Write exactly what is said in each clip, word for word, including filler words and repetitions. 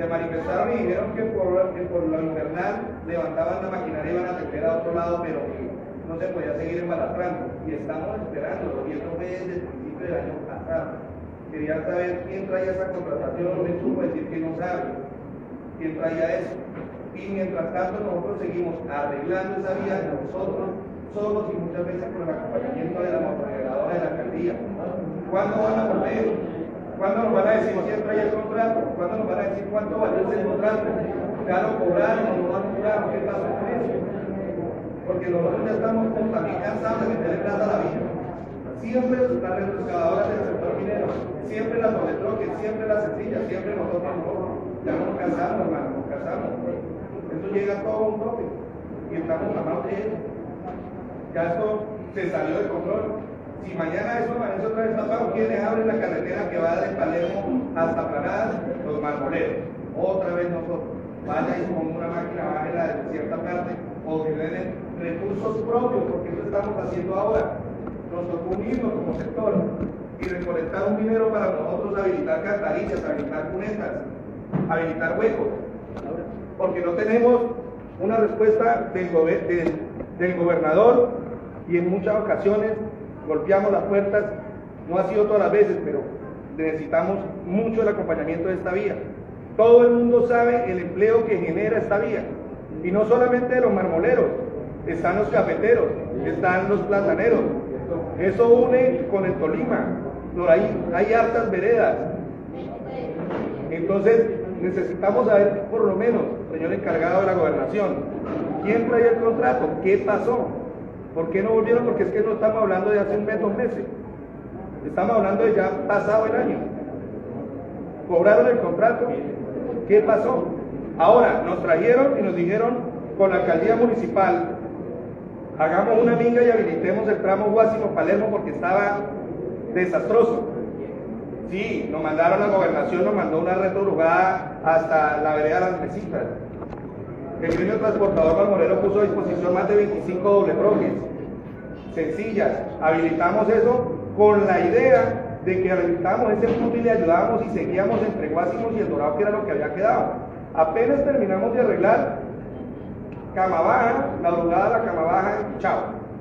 Se manifestaron y dijeron que por, que por lo invernal levantaban la maquinaria y iban a tener a otro lado, pero no se podía seguir embalastrando. Y estamos esperando, y esto fue desde el principio del año pasado. Quería saber quién traía esa contratación, no me supo decir que no sabe quién traía eso. Y mientras tanto nosotros seguimos arreglando esa vía nosotros solos y muchas veces con el acompañamiento de la motorizadora de la alcaldía. ¿Cuándo van a volver? ¿Cuándo nos van a decir quién trae el contrato? ¿Cuándo nos van a decir cuánto vale ese contrato? ¿Ya lo cobraron o no lo han cobrado? ¿Qué pasó con eso? Porque nosotros ya estamos también cansados de meterle plata a la vía. Siempre las retroexcavadoras del sector minero, siempre las doletroques, siempre las sencillas, siempre nosotros no. Ya nos cansamos, hermano, nos cansamos. Esto llega todo a un tope y estamos a mano de ellos. Ya esto se salió de control. Si mañana eso amanece otra vez tapado, ¿quiénes abren la carretera que va de Palermo hasta Planadas? Los marmoleros. Otra vez nosotros. Vaya y con una máquina, bájela de cierta parte, o que den recursos propios, porque eso estamos haciendo ahora. Nos tocó unirnos como sector y recolectar un dinero para nosotros habilitar alcantarillas, habilitar cunetas, habilitar huecos. Porque no tenemos una respuesta del, gober del, del gobernador y en muchas ocasiones golpeamos las puertas, no ha sido todas las veces, pero necesitamos mucho el acompañamiento de esta vía. Todo el mundo sabe el empleo que genera esta vía, y no solamente de los marmoleros, están los cafeteros, están los plataneros, eso une con el Tolima, por ahí hay hartas veredas. Entonces necesitamos saber, por lo menos, señor encargado de la gobernación, ¿quién traía el contrato? ¿Qué pasó? ¿Por qué no volvieron? Porque es que no estamos hablando de hace un mes, dos meses. Estamos hablando de ya pasado el año. ¿Cobraron el contrato? ¿Qué pasó? Ahora, nos trajeron y nos dijeron con la alcaldía municipal, hagamos una minga y habilitemos el tramo Guásimo-Palermo porque estaba desastroso. Sí, nos mandaron a la gobernación, nos mandó una retrogrugada hasta la vereda de las Mesitas. El gremio transportador marmolero puso a disposición más de veinticinco doble troques sencillas. Habilitamos eso con la idea de que habilitamos ese punto y le ayudábamos y seguíamos entre Guásimos y El Dorado, que era lo que había quedado. Apenas terminamos de arreglar Cama Baja, la drugada de la Cama Baja, chao.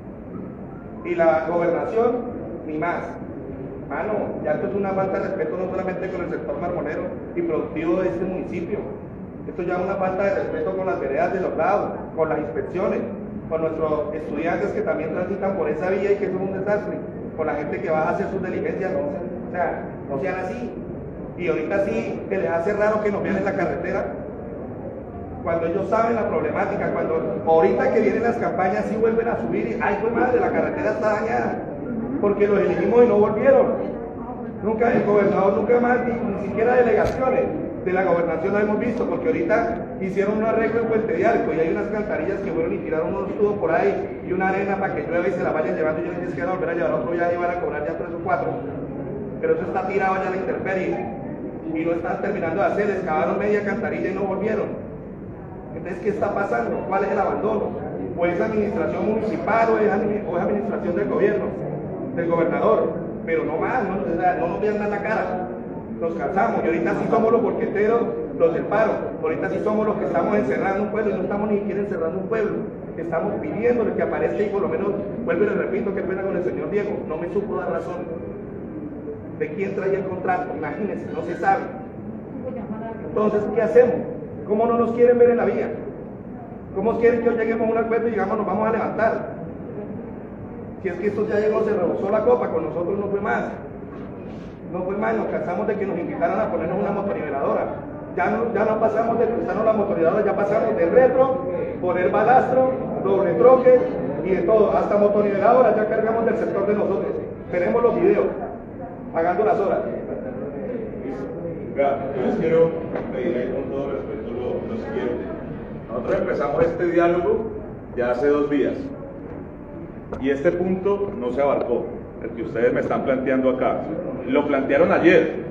Y la gobernación, ni más. Mano, ya esto es una falta de respeto no solamente con el sector marmolero y productivo de este municipio. Esto ya es una falta de respeto con las veredas de los lados, con las inspecciones, con nuestros estudiantes que también transitan por esa vía y que son un desastre, con la gente que va a hacer sus diligencias, no, o sea, no sean así. Y ahorita sí que les hace raro que nos vean en la carretera, cuando ellos saben la problemática, cuando ahorita que vienen las campañas sí vuelven a subir y, ay, pues madre, la carretera está dañada, porque los elegimos y no volvieron. Nunca el gobernador, nunca más, ni, ni siquiera delegaciones de la gobernación lo hemos visto, porque ahorita hicieron un arreglo en Puente de Arco y hay unas alcantarillas que fueron y tiraron unos tubos por ahí y una arena para que llueva y se la vayan llevando y yo les dije que van a volver a llevar otro ya y van a cobrar ya tres o cuatro, pero eso está tirado ya a la intemperie y no están terminando de hacer, excavaron media alcantarilla y no volvieron. Entonces, ¿qué está pasando? ¿Cuál es el abandono? ¿O es administración municipal o es, o es administración del gobierno, del gobernador? Pero no más, no, o sea, no nos vean la cara. Nos cansamos y ahorita sí somos los bolqueteros, los del paro. Ahorita sí somos los que estamos encerrando un pueblo y no estamos ni siquiera encerrando un pueblo. Estamos pidiéndole que aparezca y por lo menos, vuelvo y le repito, qué pena con el señor Diego, no me supo dar razón de quién traía el contrato. Imagínense, no se sabe. Entonces, ¿qué hacemos? ¿Cómo no nos quieren ver en la vía? ¿Cómo quieren que hoy lleguemos a un acuerdo y digamos nos vamos a levantar? Si es que esto ya llegó, se rebosó la copa, con nosotros no fue más. No fue más, nos cansamos de que nos invitaran a ponernos una motoriveladora. Ya no, ya no pasamos de prestarnos la motoriveladora, ya pasamos de retro, poner balastro, doble troque y de todo. Hasta motoriveladora ya cargamos del sector de nosotros. Tenemos los videos, pagando las horas. Yo les quiero pedir ahí con todo respeto lo, lo siguiente. Nosotros empezamos este diálogo ya hace dos días y este punto no se abarcó, el que ustedes me están planteando acá. Lo plantearon ayer